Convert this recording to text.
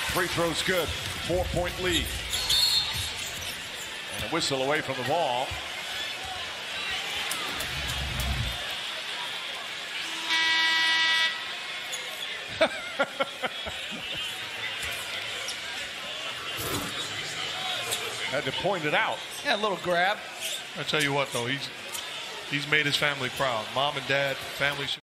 Free throw's good. 4-point lead. And a whistle away from the ball. Had to point it out. Yeah, a little grab. I tell you what, though, he's made his family proud. Mom and dad, family.